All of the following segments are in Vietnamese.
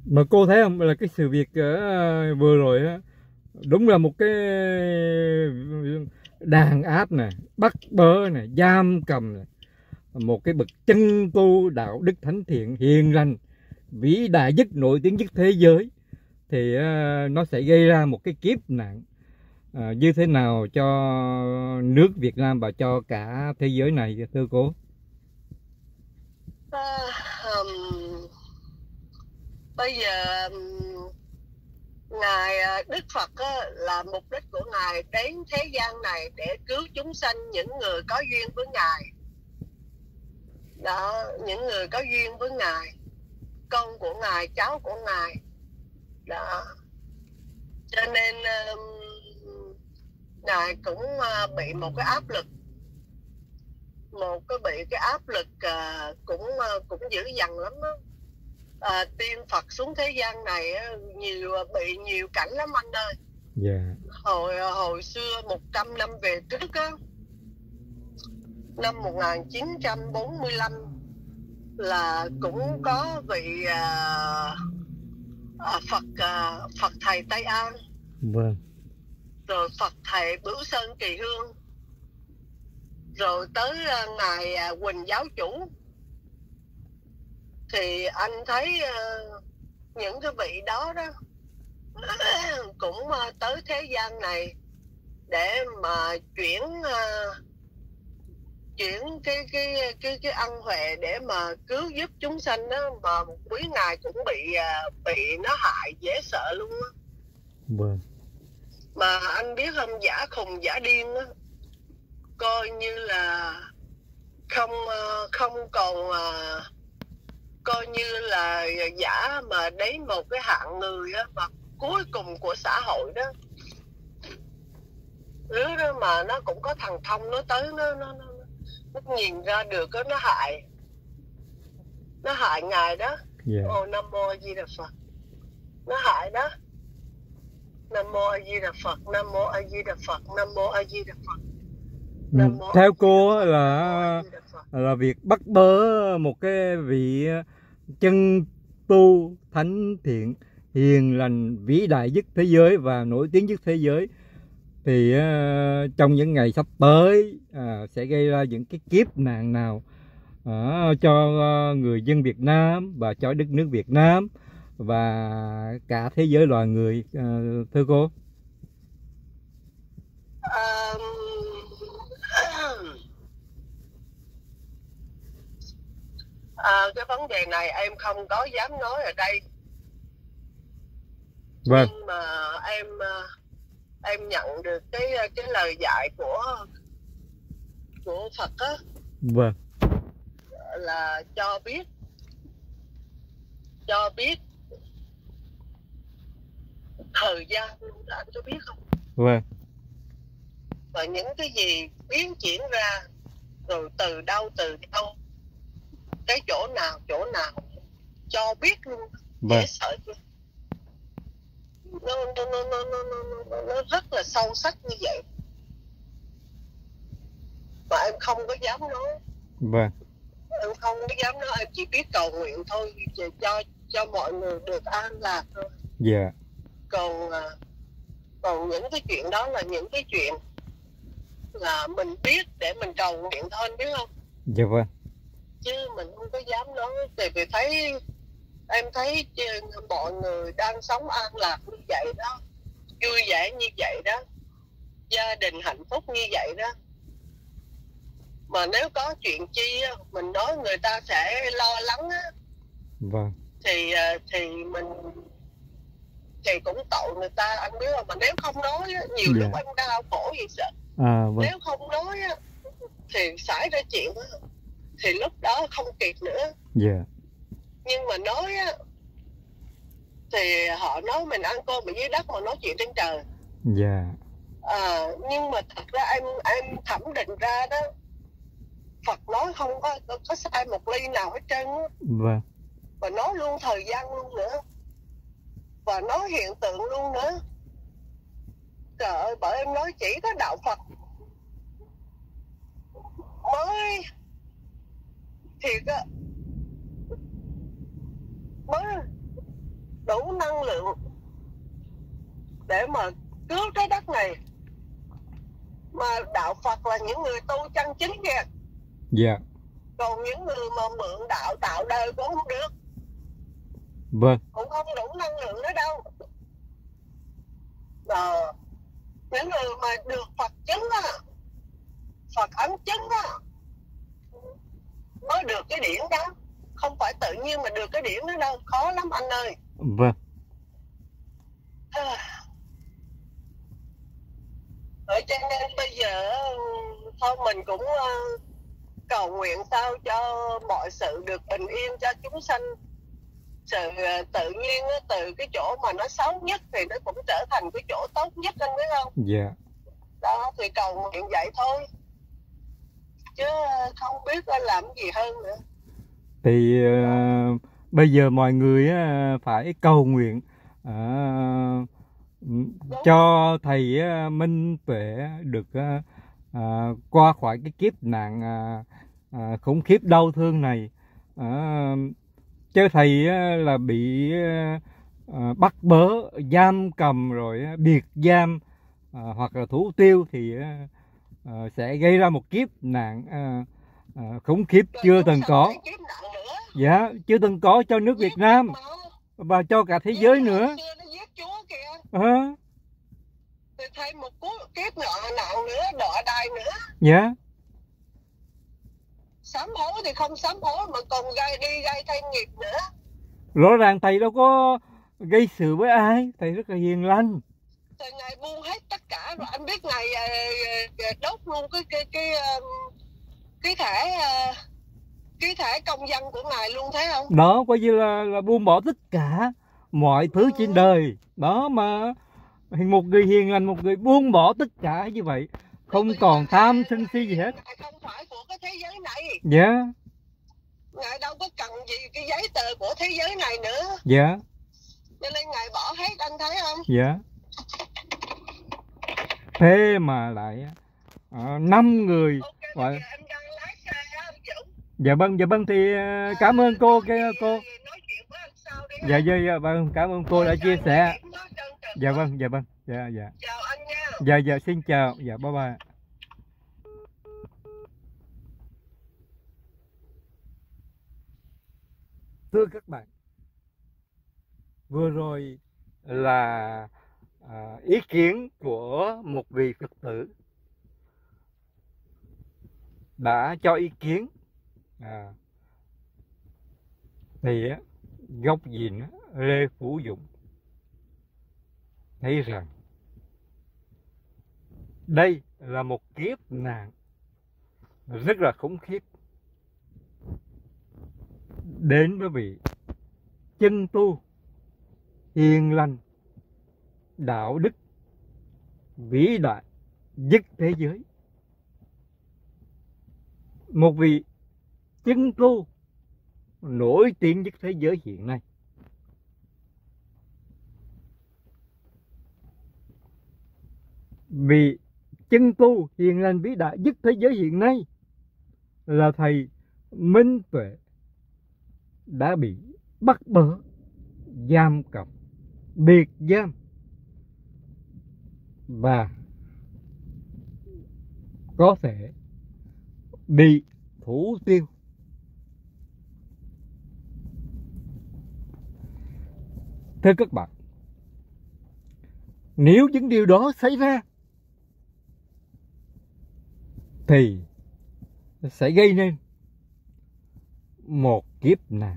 Mà cô thấy không, là cái sự việc vừa rồi á, đúng là một cái đàn áp nè, bắt bớ nè, giam cầm nè, một cái bậc chân tu đạo đức thánh thiện hiền lành vĩ đại nhất, nổi tiếng nhất thế giới, thì nó sẽ gây ra một cái kiếp nạn như thế nào cho nước Việt Nam và cho cả thế giới này, thưa cô? À, bây giờ ngài Đức Phật á, là mục đích của ngài đến thế gian này để cứu chúng sanh, những người có duyên với ngài đó, những người có duyên với ngài, con của ngài, cháu của ngài đó. Cho nên ngài cũng bị một cái áp lực, bị cái áp lực cũng dữ dằn lắm đó. Tiên Phật xuống thế gian này bị nhiều cảnh lắm anh ơi. Dạ. Hồi xưa 100 năm về trước á, năm 1945 là cũng có vị Phật thầy Tây An, Vâng. rồi Phật thầy Bửu Sơn Kỳ Hương, rồi tới ngài Huỳnh giáo chủ. Thì anh thấy những cái vị đó đó cũng tới thế gian này để mà chuyển cái ân huệ để mà cứu giúp chúng sanh đó, mà quý ngài cũng bị nó hại dễ sợ luôn á. Vâng. Mà anh biết không, giả khùng giả điên á, coi như là không còn coi như là giả mà đến một cái hạng người á, mà cuối cùng của xã hội đó. Đứa đó mà nó cũng có thần thông, nó tới nó nhìn ra được đó, nó hại ngài đó. Yeah. Nam mô A Di Đà Phật. Nó hại đó. Nam mô A Di Đà Phật, Nam mô A Di Đà Phật, Nam mô A Di Đà Phật. Theo cô là việc bắt bớ một cái vị chân tu thánh thiện hiền lành vĩ đại nhất thế giới và nổi tiếng nhất thế giới, thì trong những ngày sắp tới sẽ gây ra những cái kiếp nạn nào cho người dân Việt Nam và cho đất nước Việt Nam và cả thế giới loài người, thưa cô? Cái vấn đề này em không có dám nói ở đây. Vâng. Nhưng mà em nhận được cái lời dạy của Phật á. Vâng. Là cho biết thời gian, anh có biết không? Vâng. Và những cái gì biến chuyển ra, rồi từ đâu cái chỗ nào cho biết luôn. Vâng. Dễ sợ chưa? Nó rất là sâu sắc như vậy mà em không có dám nói. Vâng. Em không có dám nói, em chỉ biết cầu nguyện thôi, cho mọi người được an lạc thôi. Dạ. Còn những cái chuyện đó là những cái chuyện là mình biết để mình cầu nguyện thôi, biết không? Dạ vâng. Chứ mình không có dám nói. Tại vì em thấy mọi người đang sống an lạc như vậy đó, vui vẻ như vậy đó, gia đình hạnh phúc như vậy đó, mà nếu có chuyện chi mình nói người ta sẽ lo lắng á. Vâng. Thì mình thì cũng tội người ta, anh biết không? Mà nếu không nói á, nhiều lúc em đau khổ gì sợ. Vâng. Nếu không nói á, thì xảy ra chuyện á, thì lúc đó không kịp nữa. Dạ. Nhưng mà nói á, thì họ nói mình ăn cơm ở dưới đất mà nói chuyện trên trời. Dạ. Nhưng mà thật ra em thẩm định ra đó, Phật nói không có sai một ly nào hết trơn á. Vâng. Và nói luôn thời gian luôn nữa, và nói hiện tượng luôn nữa. Trời ơi, bởi em nói chỉ có đạo Phật mới thiệt á, mới đủ năng lượng để mà cứu trái đất này. Mà đạo Phật là những người tu chân chính kìa. Dạ. Còn những người mà mượn đạo tạo đời cũng không được. Vâng. Cũng không đủ năng lượng nữa đâu. Những người mà được Phật chứng á, Phật ấn chứng á, mới được cái điển đó. Không phải tự nhiên mà được cái điển đó đâu. Khó lắm anh ơi. Vâng. Cho nên bây giờ thôi mình cũng cầu nguyện sao cho mọi sự được bình yên cho chúng sanh. Sự tự nhiên từ cái chỗ mà nó xấu nhất thì nó cũng trở thành cái chỗ tốt nhất, anh biết không? Dạ. Đó thì cầu nguyện vậy thôi, chứ không biết làm gì hơn nữa. Thì bây giờ mọi người phải cầu nguyện cho thầy Minh Tuệ được qua khỏi cái kiếp nạn khủng khiếp đau thương này. Chứ thầy là bị bắt bớ, giam cầm rồi biệt giam hoặc là thủ tiêu thì sẽ gây ra một kiếp nạn khủng khiếp chưa từng có. Dạ, chưa từng có cho nước Việt Nam và cho cả thế giới nữa. Thì thêm một kiếp nạn nữa, đọa đài nữa. Dạ. Sám hối thì không sám hối mà còn gây thêm nghiệp nữa. Rõ ràng thầy đâu có gây sự với ai, thầy rất là hiền lành. Thì ngài buông hết tất cả rồi, anh biết ngài đốt luôn cái thẻ công dân của ngài luôn, thấy không? Đó, coi như là buông bỏ tất cả mọi thứ trên đời. Đó mà một người hiền lành, một người buông bỏ tất cả như vậy, không còn tham sân si gì hết. Không phải của cái thế giới này. Dạ. Ngài đâu có cần gì cái giấy tờ của thế giới này nữa. Dạ. Cho nên ngài bỏ hết, anh thấy không? Dạ. Thế mà lại 5 người. Okay, em đang lái xe á, dạ vâng thì cảm ơn cô. Nói chuyện với anh sau đi. Dạ vâng, cảm ơn cô đã chia sẻ. Dạ vâng. Dạ. Chào anh nha. Dạ xin chào. Dạ bye bye. Thưa các bạn, vừa rồi là ý kiến của một vị Phật tử đã cho ý kiến thì góc nhìn Lê Phú Dũng thấy rằng đây là một kiếp nạn rất là khủng khiếp đến với vị chân tu hiền lành, đạo đức vĩ đại nhất thế giới. Một vị chân tu nổi tiếng nhất thế giới hiện nay. Vị chân tu hiền lành vĩ đại nhất thế giới hiện nay là thầy Minh Tuệ đã bị bắt bớ, giam cầm, biệt giam và có thể bị thủ tiêu. Thưa các bạn, nếu những điều đó xảy ra thì sẽ gây nên một kiếp nạn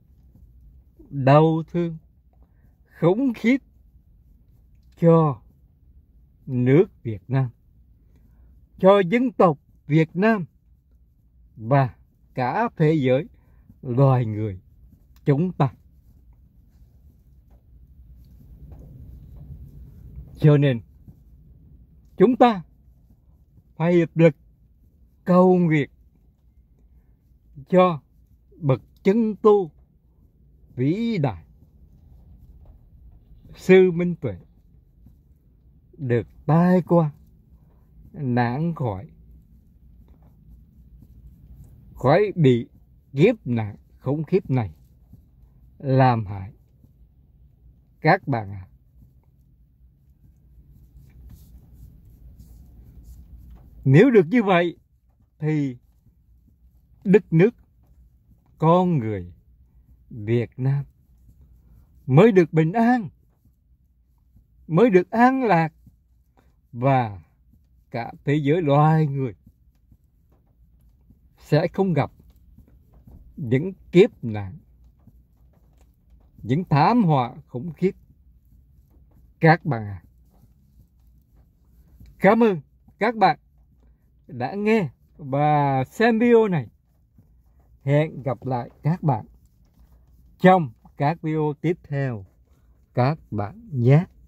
đau thương khủng khiếp cho nước Việt Nam, cho dân tộc Việt Nam và cả thế giới loài người chúng ta. Cho nên chúng ta phải hiệp lực cầu nguyện cho bậc chân tu vĩ đại sư Minh Tuệ được tai qua nạn khỏi bị kiếp nạn khủng khiếp này làm hại các bạn ạ. Nếu được như vậy thì đất nước, con người Việt Nam mới được bình an, mới được an lạc, và cả thế giới loài người sẽ không gặp những kiếp nạn, những thảm họa khủng khiếp các bạn ạ. Cảm ơn các bạn đã nghe và xem video này. Hẹn gặp lại các bạn trong các video tiếp theo các bạn nhé.